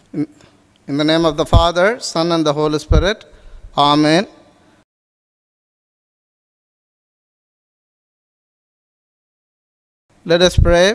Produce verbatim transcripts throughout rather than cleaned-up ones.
In, in the name of the Father, Son, and the Holy Spirit. Amen. Let us pray.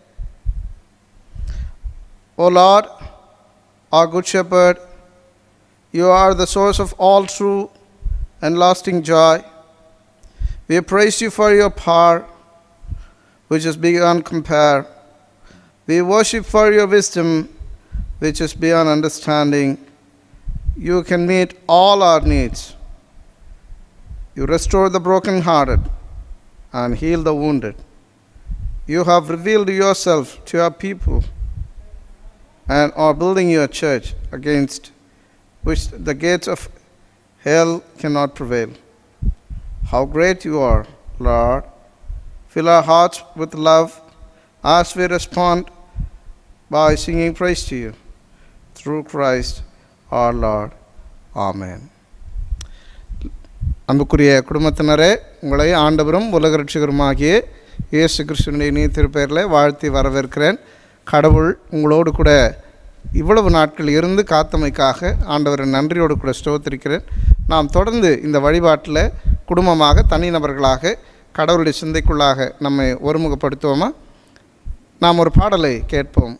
O Lord, our good shepherd, you are the source of all true and lasting joy. We praise you for your power, which is beyond compare. We worship for your wisdom, which is beyond understanding. You can meet all our needs. You restore the brokenhearted and heal the wounded. You have revealed yourself to your people and are building your church, against which the gates of hell cannot prevail. How great you are, Lord. Fill our hearts with love as we respond by singing praise to you. Through Christ our Lord. Amen. அன்புக்குரிய குடும்பத்தினரே, உங்களை ஆண்டவரும் உலக ரட்சகருமாகிய இயேசு கிறிஸ்துவின் இனிய திருப்பெயரில் வாழ்த்தி வரவேற்கிறேன். கடவுள் உங்களோடு கூட இவ்வளவு நாட்கள் இருந்து காத்தமைக்காக ஆண்டவரை நன்றியோடு கூட ஸ்தோத்திரிக்கிறேன். நாம் தொடர்ந்து இந்த வழிபாட்டில் குடும்பமாக, தனிநபர்களாக, கடவுளுடைய சிந்தைக்குள்ளாக நம்மை ஒருமுகப்படுத்துவோமா? நாம் ஒரு பாடலை கேட்போம்.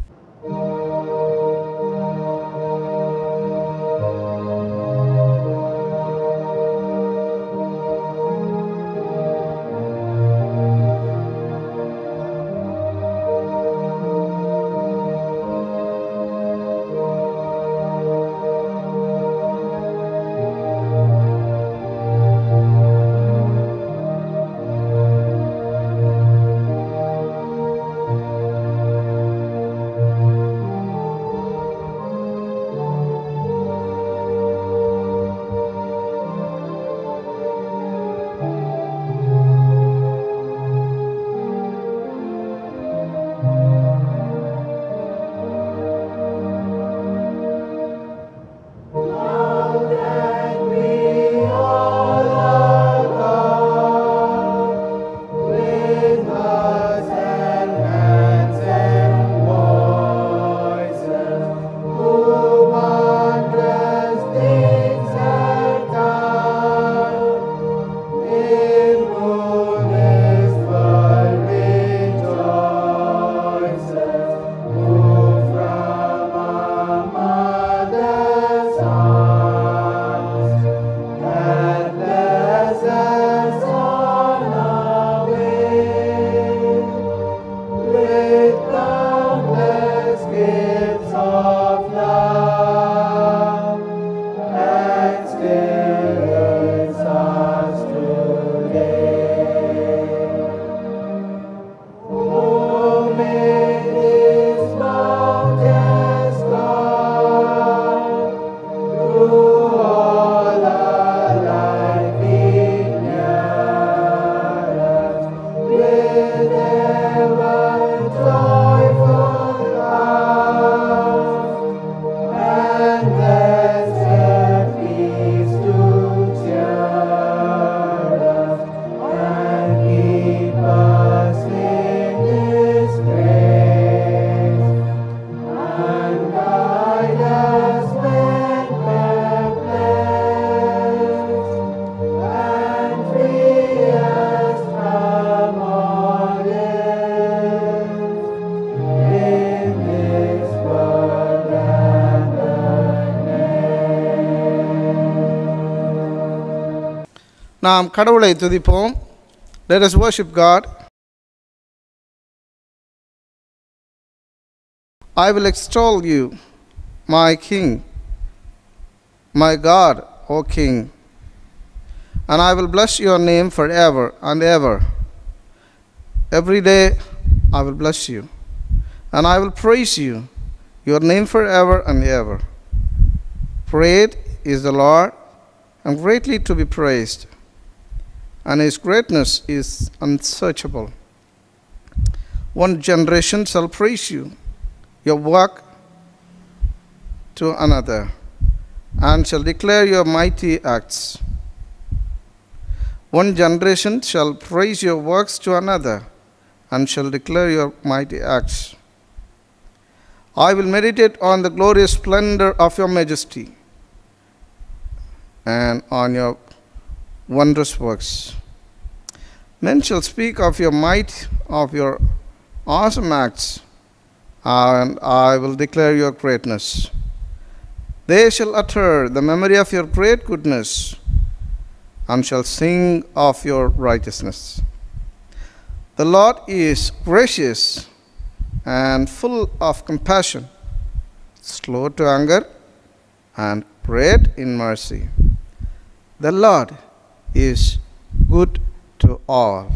நாம் கடவுளை துதிப்போம். Let us worship God. I will extol you, my King, my God, O King, and I will bless your name forever and ever. Every day I will bless you, and I will praise you, your name forever and ever. Great is the Lord, and greatly to be praised, and his greatness is unsearchable. One generation shall praise you, your work to another, and shall declare your mighty acts. One generation shall praise your works to another, and shall declare your mighty acts. I will meditate on the glorious splendor of your majesty and on your wondrous works. Men shall speak of your might, of your awesome acts, and I will declare your greatness. They shall utter the memory of your great goodness and shall sing of your righteousness. The Lord is gracious and full of compassion, slow to anger, and great in mercy. The Lord is good to all,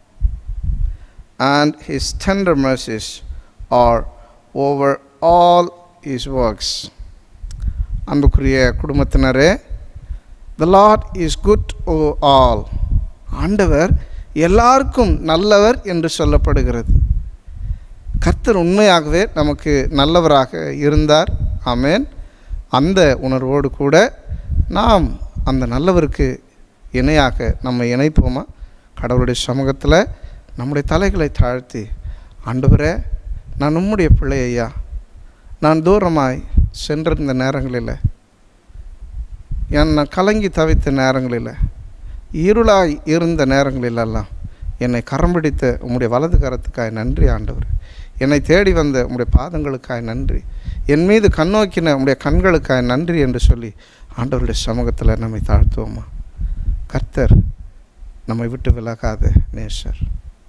and his tender mercies are over all his works. அன்புக்குரிய குடும்பத்தினரே, the Lord is good to all. ஆண்டவர் எல்லாருக்கும் நல்லவர் என்று சொல்லப்படுகிறது. கர்த்தர் உண்மையாகவே நமக்கு நல்லவராக இருந்தார். ஆமென். அந்த உணர்வோடு கூட நாம் அந்த நல்லவருக்கு இணையாக நம்ம இணைப்போமா? கடவுளுடைய சமூகத்தில் நம்முடைய தலைகளை தாழ்த்தி, ஆண்டவரே, நான் உம்முடைய பிள்ளை ஐயா, நான் தூரமாய் சென்றிருந்த நேரங்களில், என்னை கலங்கி தவித்த நேரங்களில், இருளாய் இருந்த நேரங்களிலெல்லாம் என்னை கரம் பிடித்த உம்முடைய வலது கரத்துக்காய் நன்றி ஆண்டவர். என்னை தேடி வந்த உம்முடைய பாதங்களுக்காய் நன்றி. என் மீது கண்ணோக்கின உம்முடைய கண்களுக்காய் நன்றி என்று சொல்லி ஆண்டவருடைய சமூகத்தில் நம்மை தாழ்த்துவோமா? கர்த்தர் நம்மை விட்டு விலகாத நேசர்.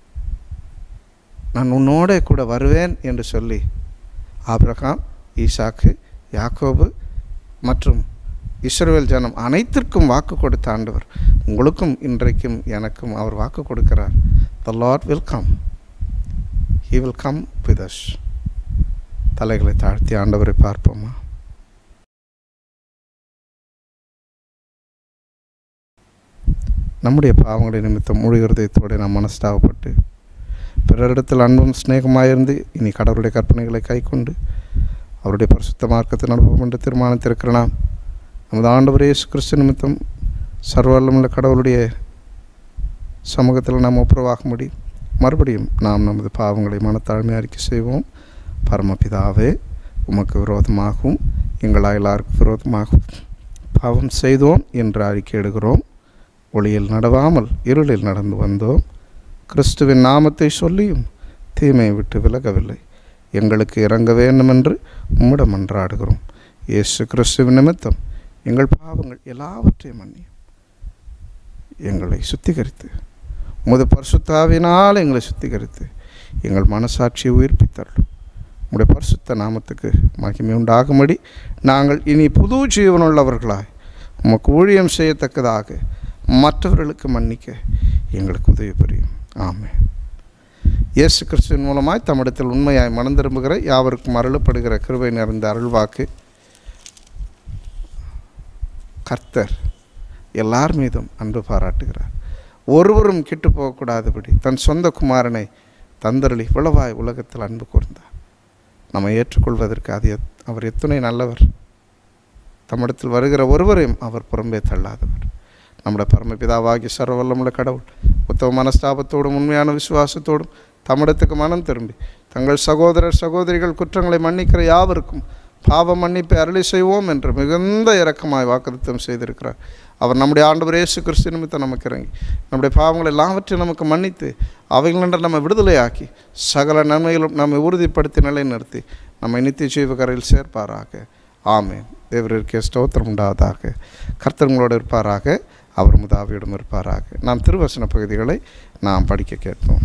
நான் உன்னோட கூட வருவேன் என்று சொல்லி ஆபிரகாம், ஈசாக்கு, யாக்கோபு மற்றும் இஸ்ரவேல் ஜனம் அனைத்திற்கும் வாக்கு கொடுத்த ஆண்டவர் உங்களுக்கும் இன்றைக்கும் எனக்கும் அவர் வாக்கு கொடுக்கிறார். The Lord will come. He will come with us. தலைகளை தாழ்த்தி ஆண்டவரை பார்ப்போமா? நம்முடைய பாவங்களை நிமித்தம் முழு இருதயத்தோடு நாம் மனஸ்தாபப்பட்டு பிறரிடத்தில் அன்பும் சிநேகமாயிருந்து இனி கடவுளுடைய கற்பனைகளை கை கொண்டு அவருடைய பரிசுத்த மார்க்கத்தை நடப்போம் என்று தீர்மானித்திருக்கிற நாம் நமது ஆண்டவர் இயேசு கிறிஸ்து நிமித்தம் சர்வவல்லமையுள்ள கடவுளுடைய சமூகத்தில் நாம் ஒப்புரவாகும்படி மறுபடியும் நாம் நமது பாவங்களை மனத்தாழ்மை அறிக்கை செய்வோம். பரமபிதாவே, உமக்கு விரோதமாகவும் எங்கள் எல்லாருக்கும் விரோதமாகவும் பாவம் செய்தோம் என்று அறிக்கையிடுகிறோம். ஒளியில் நடவாமல் இருளில் நடந்து வந்தோம். கிறிஸ்துவின் நாமத்தை சொல்லியும் தீமையை விட்டு விலகவில்லை. எங்களுக்கு இறங்க வேண்டும் என்று உம்மிடம் மன்றாடுகிறோம். இயேசு கிறிஸ்துவின் நிமித்தம் எங்கள் பாவங்கள் எல்லாவற்றையும் மன்னியும். எங்களை சுத்திகரித்து உமது பரிசுத்த ஆவியினால் எங்களை சுத்திகரித்து எங்கள் மனசாட்சியை உயிர்ப்பித்தருளும். உம்முடைய பரிசுத்த நாமத்துக்கு மகிமை உண்டாகும்படி நாங்கள் இனி புது ஜீவனுள்ளவர்களாய் உமக்கு ஊழியம் செய்யத்தக்கதாக மற்றவர்களுக்கு மன்னிக்க எங்களுக்கு உதவி புரியும். ஆமென். இயேசு கிறிஸ்துவின் மூலமாய் தம்மிடத்தில் உண்மையாய் மனம் திரும்புகிற யாவருக்கும் அருளப்படுகிற கிருபை நிறைந்த அருள்வாக்கு கர்த்தர் எல்லார் மீதும் அன்பு பாராட்டுகிறார். ஒருவரும் கெட்டு போகக்கூடாதபடி தன் சொந்த குமாரனை தந்தருளி இவ்வளவாய் உலகத்தில் அன்பு கூர்ந்தார். நம்மை ஏற்றுக்கொள்வதற்கு அது அவர் எத்துணை நல்லவர். தம்மிடத்தில் வருகிற ஒருவரையும் அவர் புறம்பே தள்ளாதவர். நம்முடைய பரமபிதாவாகிய சர்வவல்லமுள்ள கடவுள் உத்தம மனஸ்தாபத்தோடும் உண்மையான விசுவாசத்தோடும் தம்மிடத்துக்கு மனம் திரும்பி தங்கள் சகோதரர் சகோதரிகள் குற்றங்களை மன்னிக்கிற யாவருக்கும் பாவ மன்னிப்பை அருளி செய்வோம் என்று மிகுந்த இரக்கமாய் வாக்குத்தத்தம் செய்திருக்கிறார். அவர் நம்முடைய ஆண்டவர் இயேசு கிறிஸ்து நிமித்தம் நமக்கு இறங்கி நம்முடைய பாவங்கள் எல்லாவற்றையும் நமக்கு மன்னித்து அவைகளென்று நம்ம விடுதலையாக்கி சகல நன்மைகளும் நம்மை உறுதிப்படுத்தி நிலைநிறுத்தி நம்மை நித்திய ஜீவகரையில் சேர்ப்பாராக. ஆமென். தேவருக்கு ஸ்தோத்திரம் உண்டாவதாக. கர்த்தர்களோடு இருப்பாராக. அவர் முதாவியிடம் இருப்பாராக. நாம் திருவசன பகுதிகளை நாம் படிக்க கேட்போம்.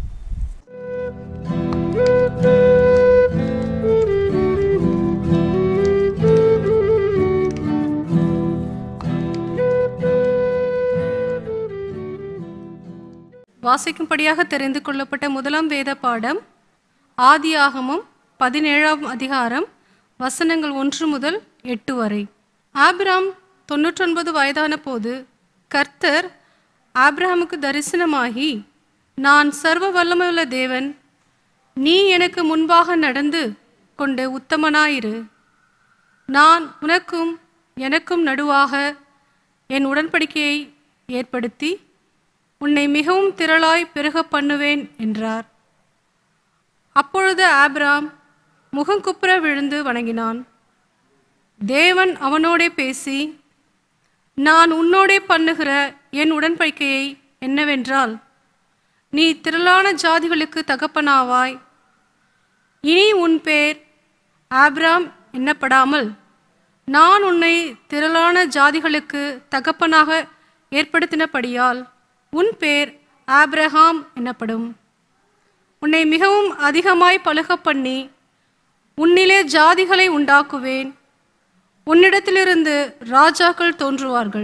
வாசிக்கும்படியாக தெரிந்து கொள்ளப்பட்ட முதலாம் வேத பாடம் ஆதியாகமம் பதினேழாம் அதிகாரம் வசனங்கள் ஒன்று முதல் எட்டு வரை. ஆபிராம் தொன்னூற்றொன்பது வயதான போது கர்த்தர் ஆபிரகாமுக்கு தரிசனமாகி, நான் சர்வ வல்லமையுள்ள தேவன், நீ எனக்கு முன்பாக நடந்து கொண்டு உத்தமனாயிரு. நான் உனக்கும் எனக்கும் நடுவாக என் உடன்படிக்கையை ஏற்படுத்தி உன்னை மிகவும் திரளாய் பெருக பண்ணுவேன் என்றார். அப்பொழுது ஆபிராம் முகங்குப்புற விழுந்து வணங்கினான். தேவன் அவனோடே பேசி, நான் உன்னோடே பண்ணுகிற என் உடன்படிக்கையை என்னவென்றால், நீ திரளான ஜாதிகளுக்கு தகப்பனாவாய். இனி உன் பேர் ஆபிராம் எண்ணப்படாமல் நான் உன்னை திரளான ஜாதிகளுக்கு தகப்பனாக ஏற்படுத்தினபடியால் உன் பேர் ஆபிரகாம் எனப்படும். உன்னை மிகவும் அதிகமாய் பலுக பண்ணி உன்னிலே ஜாதிகளை உண்டாக்குவேன். உன்னிடத்திலிருந்து ராஜாக்கள் தோன்றுவார்கள்.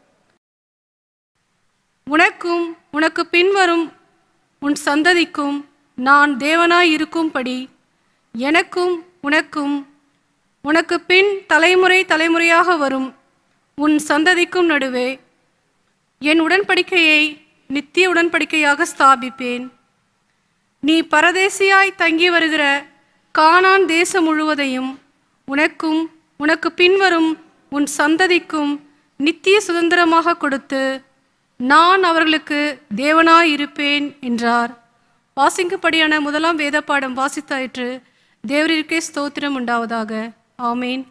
உனக்கும் உனக்கு பின்வரும் உன் சந்ததிக்கும் நான் தேவனாய் இருக்கும்படி எனக்கும் உனக்கும் உனக்கு பின் தலைமுறை தலைமுறையாக வரும் உன் சந்ததிக்கும் நடுவே என் உடன்படிக்கையை நித்திய உடன்படிக்கையாக ஸ்தாபிப்பேன். நீ பரதேசியாய் தங்கி வருகிற கானான் தேசம் முழுவதையும் உனக்கும் உனக்கு பின்வரும் உன் சந்ததிக்கும் நித்திய சுதந்திரமாக கொடுத்து நான் அவர்களுக்கு தேவனாய் இருப்பேன் என்றார். வாசிக்கும்படியான முதலாம் வேத பாடம் வாசித்தாயிற்று. தேவரிற்கே ஸ்தோத்திரம் உண்டாவதாக. ஆமேன்.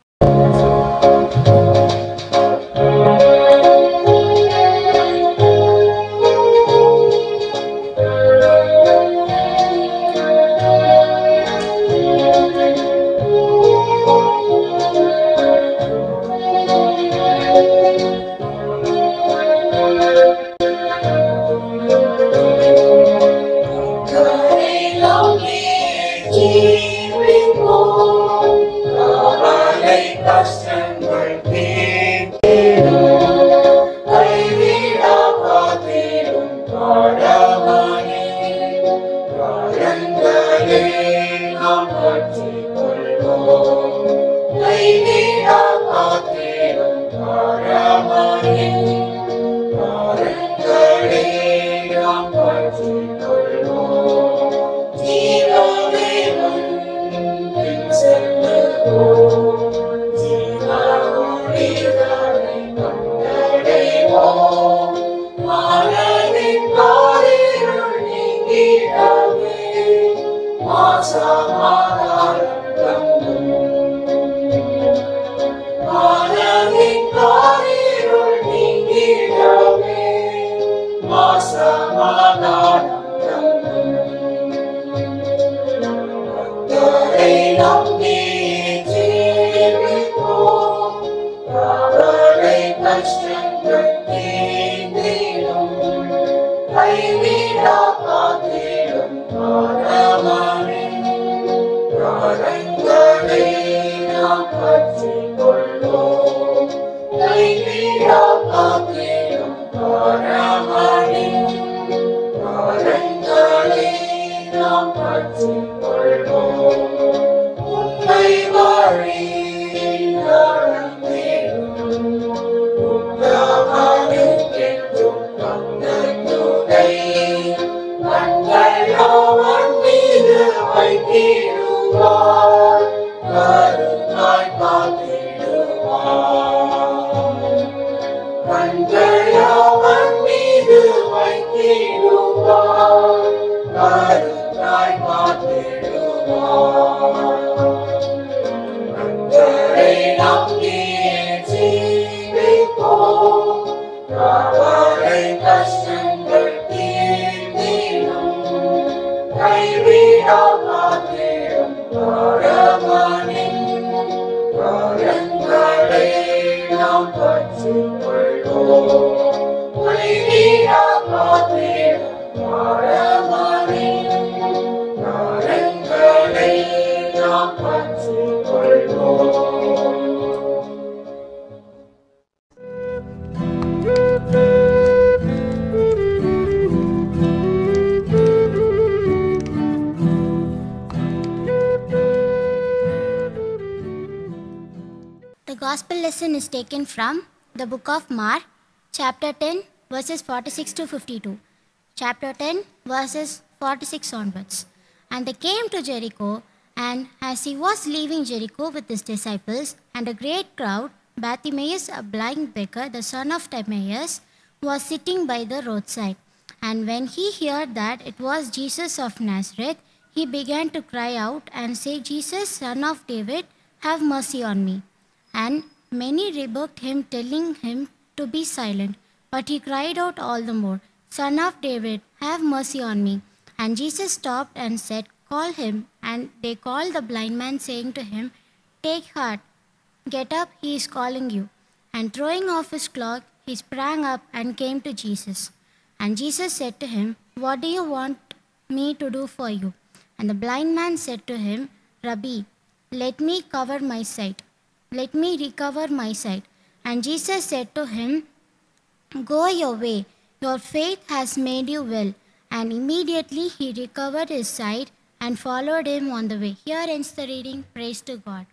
The Gospel lesson is taken from the book of Mark, chapter ten, verses forty-six to fifty-two. Chapter ten, verses forty-six onwards. And they came to Jericho, and as he was leaving Jericho with his disciples and a great crowd, Bartimaeus, a blind beggar, the son of Timaeus, was sitting by the roadside. And when he heard that it was Jesus of Nazareth, he began to cry out and say, Jesus, son of David, have mercy on me. And many rebuked him, telling him to be silent. But he cried out all the more, Son of David, have mercy on me. And Jesus stopped and said, Call him. And they called the blind man, saying to him, Take heart, get up, he is calling you. And throwing off his cloak, he sprang up and came to Jesus. And Jesus said to him, What do you want me to do for you? And the blind man said to him, Rabbi, let me cover my sight. Let me recover my sight. And Jesus said to him, Go your way, your faith has made you well. And immediately he recovered his sight and followed him on the way. Here ends the reading. Praise to God.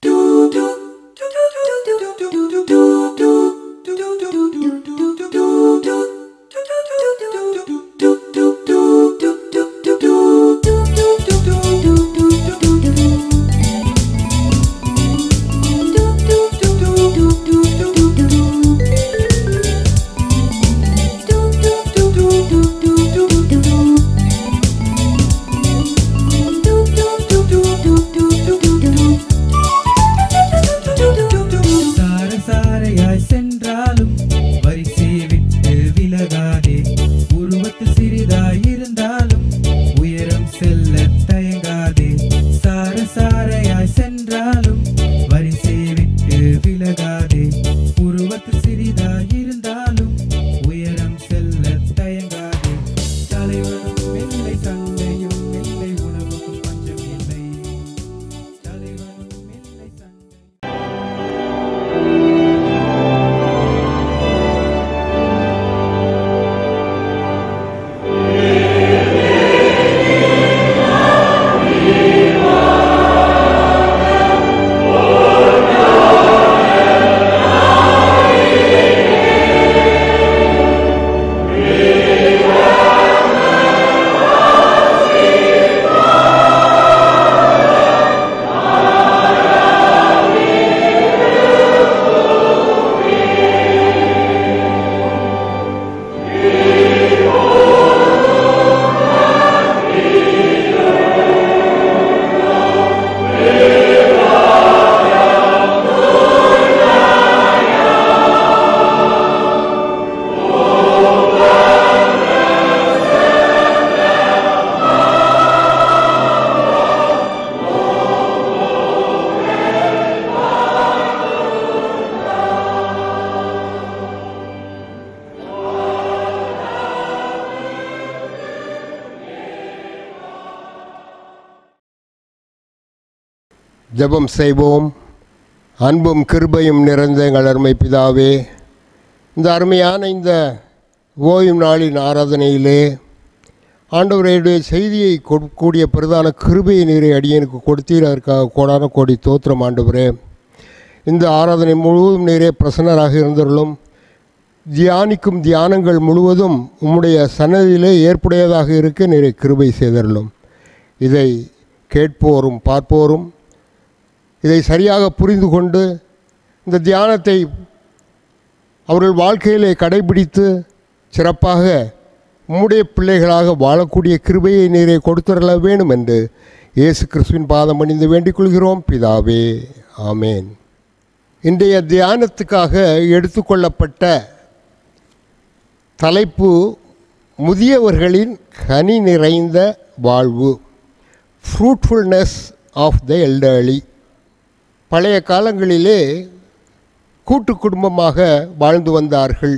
ஜெபம் செய்வோம். அன்பும் கிருபையும் நிறைந்த எங்கள் அருமை பிதாவே, இந்த அருமையான இந்த ஓய்வு நாளின் ஆராதனையிலே ஆண்டவருடைய செய்தியை கொடுக்கக்கூடிய பிரதான கிருபையை நீரை அடியனுக்கு கொடுத்தீர். அதற்காக கோடான கோடி தோத்திரம் ஆண்டவரே. இந்த ஆராதனை முழுவதும் நீரே பிரசன்னராக இருந்தருளும். தியானிக்கும் தியானங்கள் முழுவதும் உம்முடைய சன்னதியிலே ஏற்புடையதாக இருக்க நீரை கிருபை செய்தருளும். இதை கேட்போரும் பார்ப்போரும் இதை சரியாக புரிந்து கொண்டு இந்த தியானத்தை அவர்கள் வாழ்க்கையிலே கடைபிடித்து சிறப்பாக உம்முடைய பிள்ளைகளாக வாழக்கூடிய கிருபையை நீரை கொடுத்துள்ள வேண்டும் என்று இயேசு கிறிஸ்துவின் பாதம் பணிந்து வேண்டிக் கொள்கிறோம் பிதாவே, ஆமேன். இன்றைய தியானத்துக்காக எடுத்துக்கொள்ளப்பட்ட தலைப்பு முதியவர்களின் கனி நிறைந்த வாழ்வு, ஃப்ரூட்ஃபுல்னஸ் ஆஃப் த எல்டர்லி. பழைய காலங்களிலே கூட்டு குடும்பமாக வாழ்ந்து வந்தார்கள்.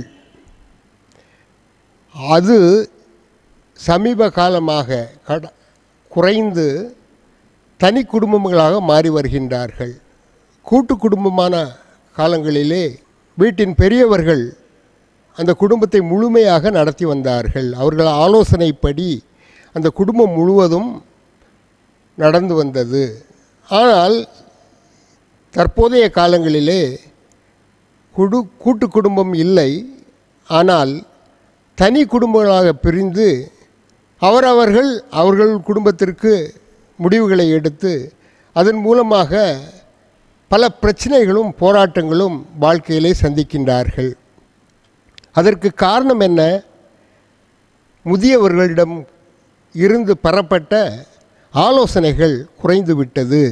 அது சமீப காலமாக கட குறைந்து தனி குடும்பங்களாக மாறி வருகின்றார்கள். கூட்டு குடும்பமான காலங்களிலே வீட்டின் பெரியவர்கள் அந்த குடும்பத்தை முழுமையாக நடத்தி வந்தார்கள். அவர்கள் ஆலோசனைப்படி அந்த குடும்பம் முழுவதும் நடந்து வந்தது. ஆனால் தற்போதைய காலங்களிலே குடு கூட்டு குடும்பம் இல்லை, ஆனால் தனி குடும்பங்களாக பிரிந்து அவரவர்கள் அவர்கள் குடும்பத்திற்கு முடிவுகளை எடுத்து அதன் மூலமாக பல பிரச்சனைகளும் போராட்டங்களும் வாழ்க்கையிலே சந்திக்கின்றார்கள். அதற்கு காரணம் என்ன? முதியவர்களிடம் இருந்து பெறப்பட்ட ஆலோசனைகள் குறைந்து விட்டது.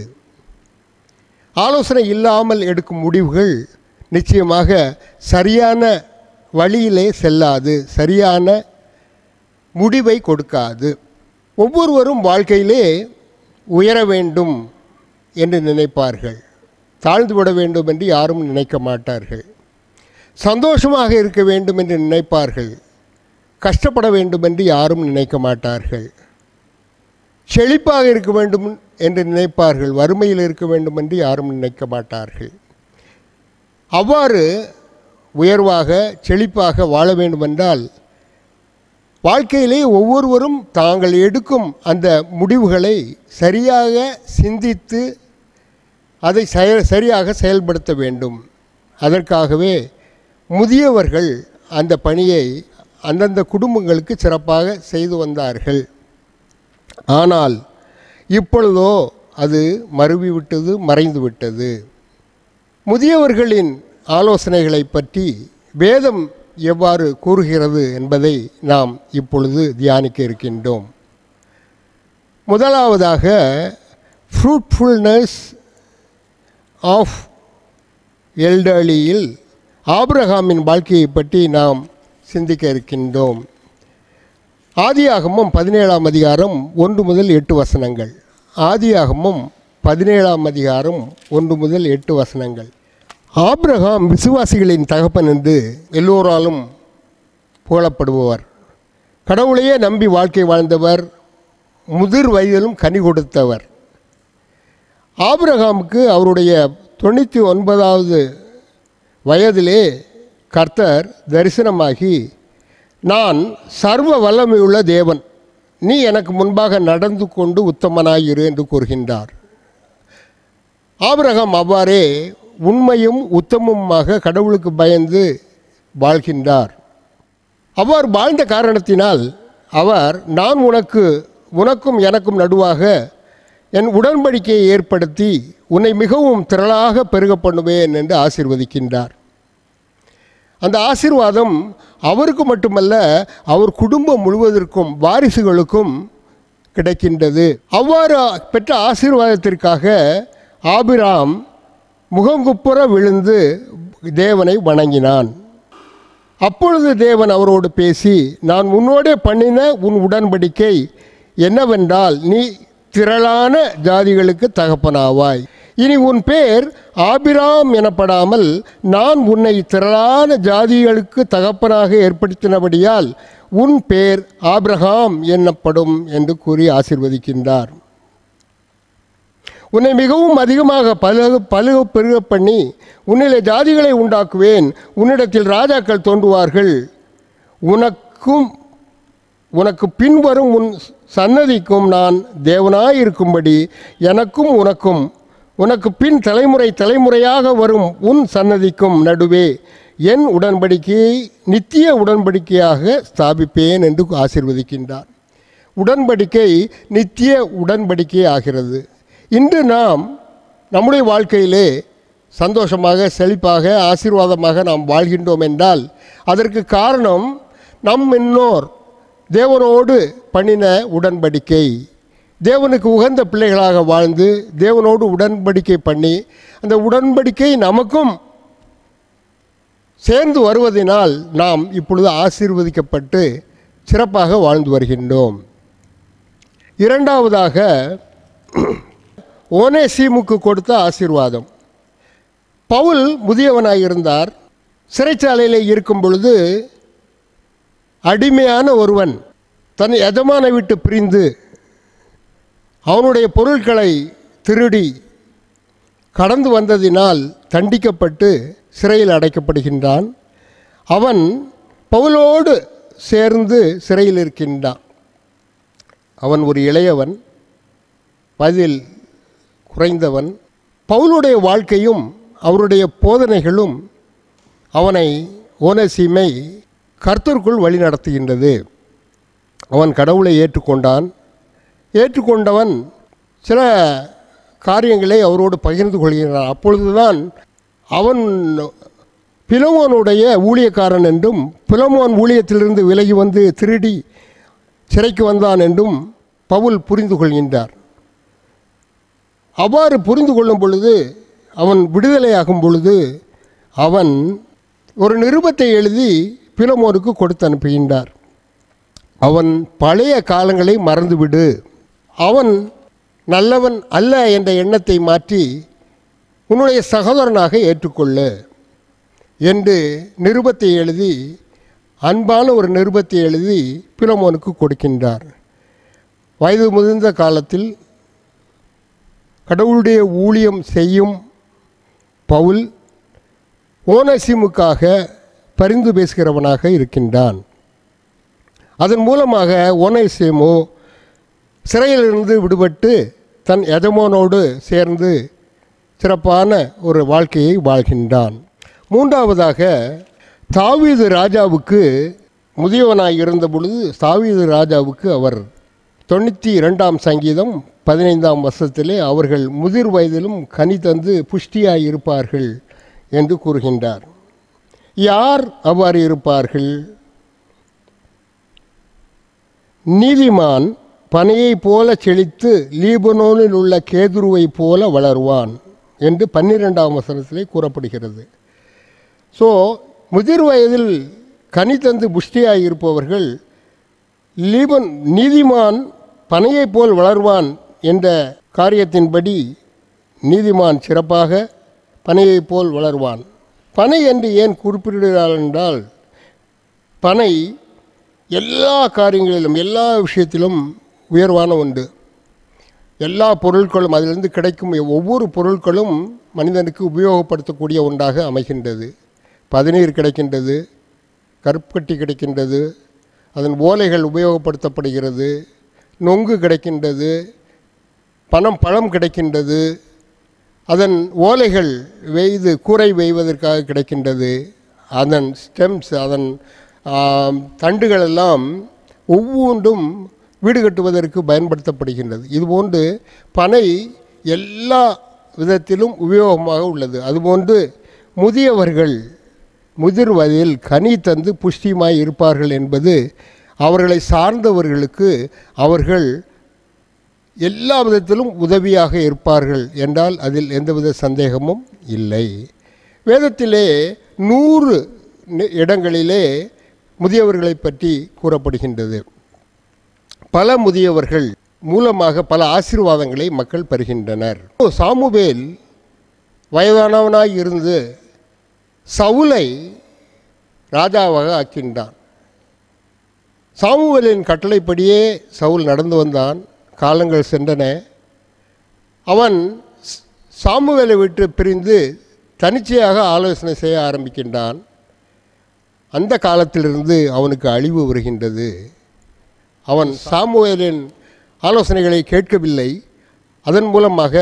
ஆலோசனை இல்லாமல் எடுக்கும் முடிவுகள் நிச்சயமாக சரியான வழியிலே செல்லாது, சரியான முடிவை கொடுக்காது. ஒவ்வொருவரும் வாழ்க்கையிலே உயர வேண்டும் என்று நினைப்பார்கள், தாழ்ந்து விட வேண்டும் என்று யாரும் நினைக்க மாட்டார்கள். சந்தோஷமாக இருக்க வேண்டும் என்று நினைப்பார்கள், கஷ்டப்பட வேண்டும் என்று யாரும் நினைக்க மாட்டார்கள். செழிப்பாக இருக்க வேண்டும் என்று நினைப்பார்கள், வறுமையில் இருக்க வேண்டும் என்று யாரும் நினைக்க மாட்டார்கள். அவ்வாறு உயர்வாக செழிப்பாக வாழ வேண்டுமென்றால் வாழ்க்கையிலே ஒவ்வொருவரும் தாங்கள் எடுக்கும் அந்த முடிவுகளை சரியாக சிந்தித்து அதை செய சரியாக செயல்படுத்த வேண்டும். அதற்காகவே முதியவர்கள் அந்த பணியை அந்தந்த குடும்பங்களுக்கு சிறப்பாக செய்து வந்தார்கள். ஆனால் இப்பொழுதோ அது மருவிவிட்டது, மறைந்து விட்டது. முதியவர்களின் ஆலோசனைகளை பற்றி வேதம் எவ்வாறு கூறுகிறது என்பதை நாம் இப்பொழுது தியானிக்க இருக்கின்றோம். முதலாவதாக ஃப்ரூட்ஃபுல்னஸ் ஆஃப் எல்டர்லியில் ஆபிரகாமின் வாழ்க்கையை பற்றி நாம் சிந்திக்க இருக்கின்றோம். ஆதியாகமம் பதினேழாம் அதிகாரம் ஒன்று முதல் எட்டு வசனங்கள். ஆதியாகமம் பதினேழாம் அதிகாரம் ஒன்று முதல் எட்டு வசனங்கள். ஆபிரகாம் விசுவாசிகளின் தகப்பன் என்று எல்லோராலும் புகழப்படுபவர். கடவுளையே நம்பி வாழ்க்கை வாழ்ந்தவர், முதிர் வயதிலும் கனி கொடுத்தவர். ஆபிரகாமுக்கு அவருடைய தொண்ணூற்றி ஒன்பதாவது வயதிலே கர்த்தர் தரிசனமாகி, நான் சர்வ வல்லமையுள்ள தேவன், நீ எனக்கு முன்பாக நடந்து கொண்டு உத்தமனாயிரு என்று கூறுகின்றார். ஆபிரகாம் அவ்வாறே உண்மையும் உத்தமமாக கடவுளுக்கு பயந்து வாழ்கின்றார். அவ்வாறு வாழ்ந்த காரணத்தினால் அவர், நான் உனக்கு உனக்கும் எனக்கும் நடுவாக என் உடன்படிக்கையை ஏற்படுத்தி உன்னை மிகவும் திரளாக பெருக பண்ணுவேன் என்று ஆசீர்வதிக்கின்றார். அந்த ஆசீர்வாதம் அவருக்கு மட்டுமல்ல, அவர் குடும்பம் முழுவதற்கும் வாரிசுகளுக்கும் கிடைக்கின்றது. அவ்வாறு பெற்ற ஆசீர்வாதத்திற்காக ஆபிராம் முகங்குப்புற விழுந்து தேவனை வணங்கினான். அப்பொழுது தேவன் அவரோடு பேசி, நான் உன்னோடே பண்ணின உன் உடன்படிக்கை என்னவென்றால், நீ திரளான ஜாதிகளுக்கு தகப்பனாவாய். இனி உன் பேர் ஆபிராம் எனப்படாமல் நான் உன்னை திரளான ஜாதிகளுக்கு தகப்பனாக ஏற்படுத்தினபடியால் உன் பேர் ஆபிரகாம் என்னப்படும் என்று கூறி ஆசீர்வதிக்கின்றார். உன்னை மிகவும் அதிகமாக பலகு பலுக பெருக பண்ணி உன்னிலே ஜாதிகளை உண்டாக்குவேன், உன்னிடத்தில் ராஜாக்கள் தோன்றுவார்கள், உனக்கும் உனக்கு பின்வரும் உன் சன்னதிக்கும் நான் தேவனாயிருக்கும்படி எனக்கும் உனக்கும் உனக்கு பின் தலைமுறை தலைமுறையாக வரும் உன் சன்னதிக்கும் நடுவே என் உடன்படிக்கையை நித்திய உடன்படிக்கையாக ஸ்தாபிப்பேன் என்று ஆசீர்வதிக்கின்றார். உடன்படிக்கை நித்திய உடன்படிக்கை ஆகிறது. இன்று நாம் நம்முடைய வாழ்க்கையிலே சந்தோஷமாக, செழிப்பாக, ஆசீர்வாதமாக நாம் வாழ்கின்றோம் என்றால் அதற்கு காரணம் நம் முன்னோர் தேவனோடு பண்ணின உடன்படிக்கை. தேவனுக்கு உகந்த பிள்ளைகளாக வாழ்ந்து தேவனோடு உடன்படிக்கை பண்ணி அந்த உடன்படிக்கை நமக்கும் சேர்ந்து வருவதனால் நாம் இப்பொழுது ஆசீர்வதிக்கப்பட்டு சிறப்பாக வாழ்ந்து வருகின்றோம். இரண்டாவதாக ஓனேசிமுக்கு கொடுத்த ஆசீர்வாதம். பவுல் முதியவனாக இருந்தார். சிறைச்சாலையில் இருக்கும் பொழுது அடிமையான ஒருவன் தன் எஜமானை விட்டு பிரிந்து அவனுடைய பொருட்களை திருடி கடந்து வந்ததினால் தண்டிக்கப்பட்டு சிறையில் அடைக்கப்படுகின்றான். அவன் பவுலோடு சேர்ந்து சிறையில் இருக்கின்றான். அவன் ஒரு இளையவன், பதில் குறைந்தவன். பவுலுடைய வாழ்க்கையும் அவருடைய போதனைகளும் அவனை ஓனேசிமை கர்த்தருக்குள் வழி நடத்துகின்றது. அவன் கடவுளை ஏற்றுக்கொண்டான். ஏற்றுக்கொண்டவன் சில காரியங்களை அவரோடு பகிர்ந்து கொள்கிறான். அப்பொழுதுதான் அவன் பிலமோனுடைய ஊழியக்காரன் என்றும் பிலமோன் ஊழியத்திலிருந்து விலகி வந்து திருடி சிறைக்கு வந்தான் என்றும் பவுல் புரிந்து கொள்கின்றார். அவ்வாறு புரிந்து கொள்ளும் பொழுது, அவன் விடுதலையாகும் பொழுது, அவன் ஒரு நிருபத்தை எழுதி பிலமோனுக்கு கொடுத்து அனுப்புகின்றார். அவன் பழைய காலங்களை மறந்துவிடு, அவன் நல்லவன் அல்ல என்ற எண்ணத்தை மாற்றி உன்னுடைய சகோதரனாக ஏற்றுக்கொள்ளு என்று நிருபத்தை எழுதி, அன்பான ஒரு நிருபத்தை எழுதி பிலமோனுக்கு கொடுக்கின்றார். வயது முதிர்ந்த காலத்தில் கடவுளுடைய ஊழியம் செய்யும் பவுல் ஓனசிமுக்காக பரிந்து பேசுகிறவனாக இருக்கின்றான். அதன் மூலமாக ஓனசிமு சிறையிலிருந்து விடுபட்டு தன் எஜமானோடு சேர்ந்து சிறப்பான ஒரு வாழ்க்கையை வாழ்கின்றான். மூன்றாவதாக, தாவீது ராஜாவுக்கு முதியவனாய் இருந்த பொழுது தாவீது ராஜாவுக்கு அவர் தொண்ணூற்றி இரண்டாம் சங்கீதம் பதினைந்தாம் வருஷத்திலே அவர்கள் முதிர் வயதிலும் கனி தந்து புஷ்டியாய் இருப்பார்கள் என்று கூறுகின்றார். யார் அவ்வாறு இருப்பார்கள்? நீதிமான் பனையை போல செழித்து லீபனோனில் உள்ள கேதுருவை போல வளருவான் என்று பன்னிரெண்டாம் வசனத்திலே கூறப்படுகிறது. ஸோ முதிர் வயதில் கனி தந்து புஷ்டியாய் இருப்பவர்கள் லீபன் நீதிமான் பனையை போல் வளர்வான் என்ற காரியத்தின்படி நீதிமான் சிறப்பாக பனையை போல் வளர்வான். பனை என்று ஏன் குறிப்பிடுகிறார் என்றால், பனை எல்லா காரியங்களிலும் எல்லா விஷயத்திலும் உயர்வான ஒன்று. எல்லா பொருட்களும் அதிலிருந்து கிடைக்கும் ஒவ்வொரு பொருட்களும் மனிதனுக்கு உபயோகப்படுத்தக்கூடிய ஒன்றாக அமைகின்றது. பதநீர் கிடைக்கின்றது, கருப்பட்டி கிடைக்கின்றது, அதன் ஓலைகள் உபயோகப்படுத்தப்படுகிறது, நொங்கு கிடைக்கின்றது, பனம் பழம் கிடைக்கின்றது, அதன் ஓலைகள் வேய்து கூரை வேய்வதற்காக கிடைக்கின்றது, அதன் ஸ்டெம்ஸ் அதன் தண்டுகளெல்லாம் ஒவ்வொன்றும் வீடு கட்டுவதற்கு பயன்படுத்தப்படுகின்றது. இதுபோன்று பனை எல்லா விதத்திலும் உபயோகமாக உள்ளது. அதுபோன்று முதியவர்கள் முதிர் வயதில் கனி தந்து புஷ்டியுமாய் இருப்பார்கள் என்பது அவர்களை சார்ந்தவர்களுக்கு அவர்கள் எல்லா விதத்திலும் உதவியாக இருப்பார்கள் என்றால் அதில் எந்தவித சந்தேகமும் இல்லை. வேதத்திலே நூறு இடங்களிலே முதியவர்களை பற்றி கூறப்படுகின்றது. பல முதியவர்கள் மூலமாக பல ஆசீர்வாதங்களை மக்கள் பெறுகின்றனர். சாமுவேல் வயதானவனாய் இருந்து சவுலை ராஜாவாக ஆக்கின்றான். சாமுவேலின் கட்டளைப்படியே சவுல் நடந்து வந்தான். காலங்கள் சென்றன. அவன் சாமுவேலை விட்டு பிரிந்து தனிச்சையாக ஆலோசனை செய்ய ஆரம்பிக்கின்றான். அந்த காலத்திலிருந்து அவனுக்கு அழிவு வருகின்றது. அவன் சாமுவேலின் ஆலோசனைகளை கேட்கவில்லை. அதன் மூலமாக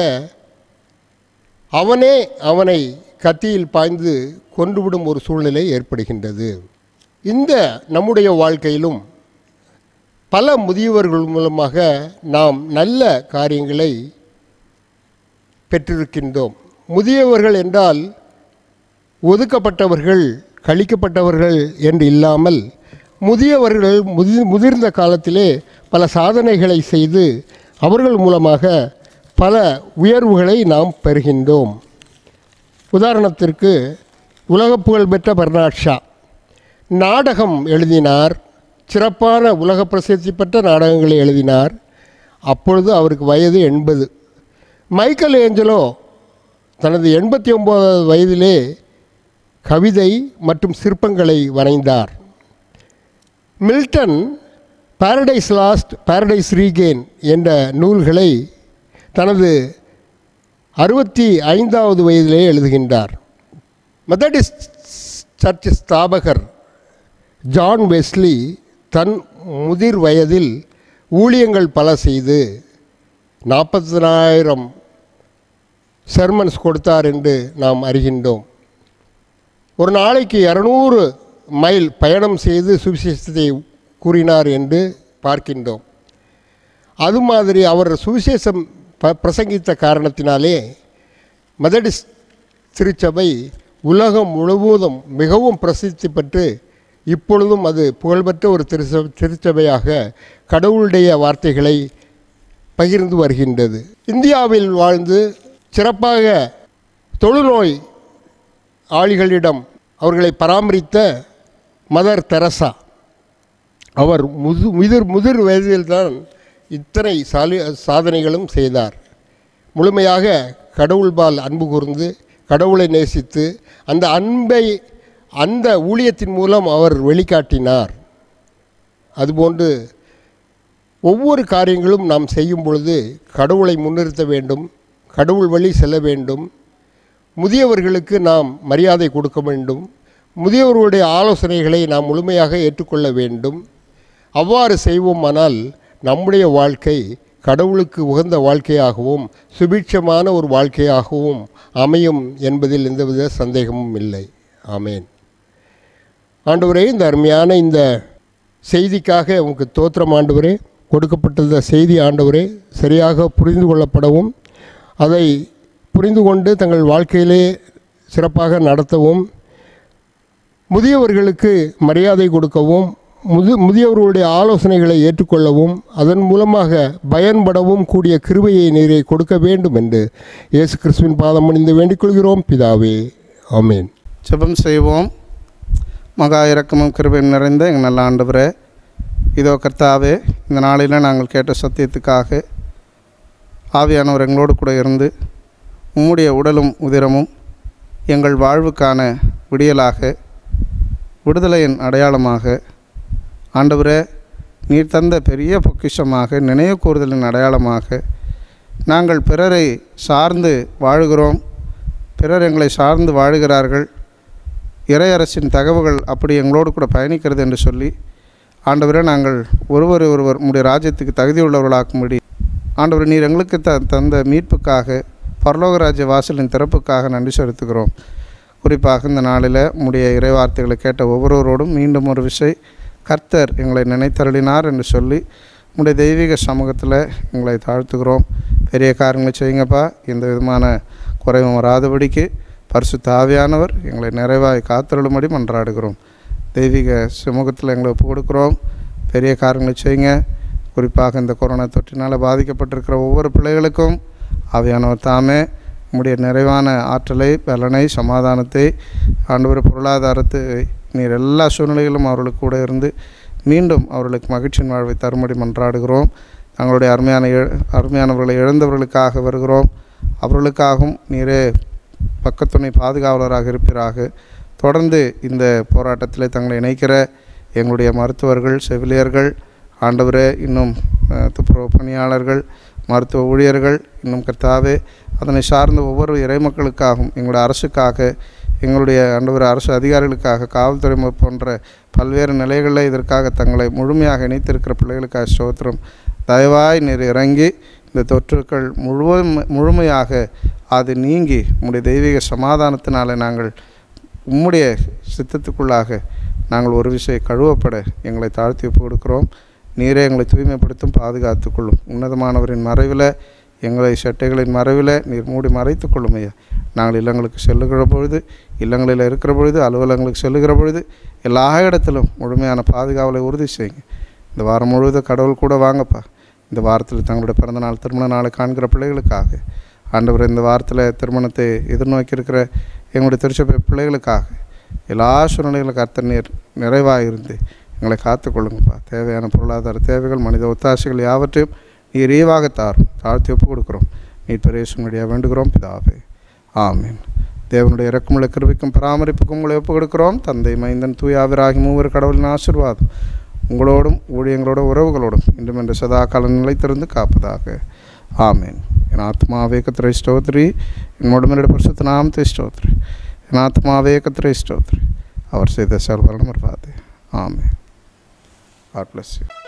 அவனே அவனை கத்தியில் பாய்ந்து கொன்றுவிடும் ஒரு சூழ்நிலை ஏற்படுகின்றது. இந்த நம்முடைய வாழ்க்கையிலும் பல முதியவர்கள் மூலமாக நாம் நல்ல காரியங்களை பெற்றிருக்கின்றோம். முதியவர்கள் என்றால் ஒதுக்கப்பட்டவர்கள், கழிக்கப்பட்டவர்கள் என்று இல்லாமல் முதியவர்கள் முதி முதிர்ந்த காலத்திலே பல சாதனைகளை செய்து அவர்கள் மூலமாக பல உயர்வுகளை நாம் பெறுகின்றோம். உதாரணத்திற்கு உலக புகழ்பெற்ற பெர்னாட் ஷா நாடகம் எழுதினார். சிறப்பான உலக பிரசித்தி பெற்ற நாடகங்களை எழுதினார். அப்பொழுது அவருக்கு வயது எண்பது. மைக்கேல் ஏஞ்சலோ தனது எண்பத்தி ஒன்பதாவது வயதிலே கவிதை மற்றும் சிற்பங்களை வரைந்தார். Milton paradise lost paradise regain என்ற நூல்களை தனது அறுபத்தி ஐந்தாவது வயதிலே எழுதுகின்றார். மெத்தடிஸ்ட் சர்ச் ஸ்தாபகர் ஜான் வெஸ்லி தன் முதிர் வயதில் ஊழியங்கள் பல செய்து நாற்பத்தினாயிரம் செர்மன்ஸ் கொடுத்தார் என்று நாம் அறிகின்றோம். ஒரு நாளைக்கு இரநூறு மைல் பயணம் செய்து சுவிசேஷத்தை கூறினார் என்று பார்க்கின்றோம். அது மாதிரி அவர் சுவிசேஷம் ப பிரசங்கித்த காரணத்தினாலே மெத்தடிஸ்ட் திருச்சபை உலகம் முழுவதும் மிகவும் பிரசித்தி பெற்று இப்பொழுதும் அது புகழ்பெற்ற ஒரு திருச்ச திருச்சபையாக கடவுளுடைய வார்த்தைகளை பகிர்ந்து வருகின்றது. இந்தியாவில் வாழ்ந்து சிறப்பாக தொழுநோய் ஆளிகளிடம் அவர்களை பராமரித்த மதர் தெரசா, அவர் முது முதிர் முதிர் வயதில்தான் இத்தனை சாலி சாதனைகளும் செய்தார். முழுமையாக கடவுள்பால் அன்பு கூர்ந்து கடவுளை நேசித்து அந்த அன்பை அந்த ஊழியத்தின் மூலம் அவர் வெளிக்காட்டினார். அதுபோன்று ஒவ்வொரு காரியங்களும் நாம் செய்யும் பொழுது கடவுளை முன்னிறுத்த வேண்டும், கடவுள் வழி செல்ல வேண்டும், முதியவர்களுக்கு நாம் மரியாதை கொடுக்க வேண்டும், முதியவர்களுடைய ஆலோசனைகளை நாம் முழுமையாக ஏற்றுக்கொள்ள வேண்டும். அவ்வாறு செய்வோமானால் நம்முடைய வாழ்க்கை கடவுளுக்கு உகந்த வாழ்க்கையாகவும் சுபிட்சமான ஒரு வாழ்க்கையாகவும் அமையும் என்பதில் எந்தவித சந்தேகமும் இல்லை. ஆமேன். ஆண்டவரே, இந்த அருமையான இந்த செய்திக்காக உங்களுக்கு தோத்திரம் ஆண்டவரே. கொடுக்கப்பட்ட செய்தி ஆண்டவரே சரியாக புரிந்து கொள்ளப்படவும் அதை புரிந்து கொண்டு தங்கள் வாழ்க்கையிலே சிறப்பாக நடத்தவும், முதியவர்களுக்கு மரியாதை கொடுக்கவும், முது முதியவர்களுடைய ஆலோசனைகளை ஏற்றுக்கொள்ளவும், அதன் மூலமாக பயன்படவும் கூடிய கிருபையை நீரை கொடுக்க வேண்டும் என்று இயேசு கிறிஸ்துவின் பாதம் பணிந்து வேண்டிக் கொள்கிறோம் பிதாவே. ஆமேன். ஜெபம் செய்வோம். மகா இரக்கமும் கிருபையும் நிறைந்த எங்கள் நல்ல ஆண்டவரே, இதோ கர்த்தாவே, இந்த நாளில் நாங்கள் கேட்ட சத்தியத்துக்காக ஆவியானவர் எங்களோடு கூட இருந்து உம்முடைய உடலும் உதிரமும் எங்கள் வாழ்வுக்கான விடியலாக, விடுதலையின் அடையாளமாக, ஆண்டவரே நீர் தந்த பெரிய பொக்கிஷமாக, நினைவு கூறுதலின் அடையாளமாக நாங்கள் பிறரை சார்ந்து வாழுகிறோம். பிறர் எங்களை சார்ந்து வாழுகிறார்கள். இறையரசின் தகவல்கள் அப்படி எங்களோடு கூட பயணிக்கிறது என்று சொல்லி ஆண்டவரே, நாங்கள் ஒருவர் ஒருவர் உம்முடைய ராஜ்யத்துக்கு தகுதியுள்ளவர்களாக்கும்படி ஆண்டவர் நீர் எங்களுக்கு த தந்த மீட்புக்காக, பரலோக ராஜ்ய வாசலின் திறப்புக்காக நன்றி செலுத்துகிறோம். குறிப்பாக இந்த நாளில் உம்முடைய இறைவார்த்தைகளை கேட்ட ஒவ்வொருவரோடும் மீண்டும் ஒரு விஷய கர்த்தர் எங்களை நினைத்தருளினார் என்று சொல்லி உம்முடைய தெய்வீக சமூகத்தில் எங்களை தாழ்த்துகிறோம். பெரிய காரியங்களை செய்யுங்கப்பா. எந்த விதமான குறைவும் வராதபடிக்கு பரிசுத்த ஆவியானவர் எங்களை நிறைவாய் காத்தருளும்படி மன்றாடுகிறோம். தெய்வீக சமூகத்தில் எங்களை ஒப்பு கொடுக்குறோம். பெரிய காரியங்களை செய்யுங்க. குறிப்பாக இந்த கொரோனா தொற்றினால் பாதிக்கப்பட்டிருக்கிற ஒவ்வொரு பிள்ளைகளுக்கும் ஆவியானவர் தாமே உம்முடைய நிறைவான ஆற்றலை, பலனை, சமாதானத்தை, ஆண்டவர் பொருளாதாரத்தை நீர் எல்லா சூழ்நிலைகளும் அவர்களுக்கு கூட இருந்து மீண்டும் அவர்களுக்கு மகிழ்ச்சியின் வாழ்வை தரும்படி மன்றாடுகிறோம். தங்களுடைய அருமையான அருமையானவர்களை இழந்தவர்களுக்காக வருகிறோம். அவர்களுக்காகவும் நீரே பக்கத்துணை பாதுகாவலராக இருப்பீராக. தொடர்ந்து இந்த போராட்டத்தில் தங்களை இணைக்கிற எங்களுடைய மருத்துவர்கள், செவிலியர்கள், ஆண்டவரே இன்னும் துப்புரவு பணியாளர்கள், மருத்துவ ஊழியர்கள், இன்னும் கர்த்தாவே அதனை சார்ந்த ஒவ்வொரு இறைமக்களுக்காகவும், எங்களுடைய அரசுக்காக, எங்களுடைய ஆண்டவர் அரசு அதிகாரிகளுக்காக, காவல்துறை போன்ற பல்வேறு நிலைகளில் இதற்காக தங்களை முழுமையாக இணைத்திருக்கிற பிள்ளைகளுக்காக ஸ்தோத்திரம். தயவாய் நீர் இறங்கி இந்த தொற்றுக்கள் முழு முழுமையாக அது நீங்கி உம்முடைய தெய்வீக சமாதானத்தினால நாங்கள் உம்முடைய சித்தத்துக்குள்ளாக நாங்கள் ஒரு விஷயம் கழுவப்பட எங்களை தாழ்த்தி ஒப்பு கொடுக்கிறோம். நீரே எங்களை தூய்மைப்படுத்தும், பாதுகாத்துக்கொள்ளும். உன்னதமானவரின் மறைவில், எங்களை சட்டைகளின் மறைவில் நீர் மூடி மறைத்து கொள்ளும் ஐயா. நாங்கள் இல்லங்களுக்கு செல்லுகிற பொழுது, இல்லங்களில் இருக்கிற பொழுது, அலுவலகங்களுக்கு செல்லுகிற பொழுது எல்லா இடத்திலும் முழுமையான பாதுகாவலை உறுதி செய்யுங்க. இந்த வாரம் முழுவதும் கடவுள் கூட வாங்கப்பா. இந்த வாரத்தில் தங்களுடைய பிறந்தநாள், திருமண நாளை காண்கிற பிள்ளைகளுக்காக, ஆண்டவர் இந்த வாரத்தில் திருமணத்தை எதிர்நோக்கி இருக்கிற எங்களுடைய திருச்சபை பிள்ளைகளுக்காக எல்லா சூழ்நிலைகளும் கர்த்தர் நீர் நிறைவாக இருந்து எங்களை காத்துக்கொள்ளுங்கப்பா. தேவையான பொருளாதார தேவைகள், மனித ஒத்தாசைகள் யாவற்றையும் நீர் ஈவாக தாரும். தாழ்த்தி ஒப்பு கொடுக்குறோம். நீர் பிரேசும்படியாக வேண்டுகிறோம் பிதாவே. ஆமீன். தேவனுடைய இறக்கமுள்ள கிருபைக்கும் பராமரிப்புக்கும் உங்களை ஒப்பு கொடுக்கிறோம். தந்தை, மைந்தன், தூயாவிராகி மூவர் கடவுளின் ஆசீர்வாதம் உங்களோடும் ஊழியங்களோட உறவுகளோடும் இன்றும் என்ற சதா கால நிலைத்திருந்து காப்பதாக. ஆமீன். என் ஆத்மாவே கர்த்தரை ஸ்தோத்திரி, என் முழுமையுடைய பரிசுத்த நாமத்தை ஸ்தோத்திரி. என் ஆத்மாவே கர்த்தரை ஸ்தோத்திரி, அவர் செய்த சர்வலம் மறவாதே. ஆமீன். God bless you.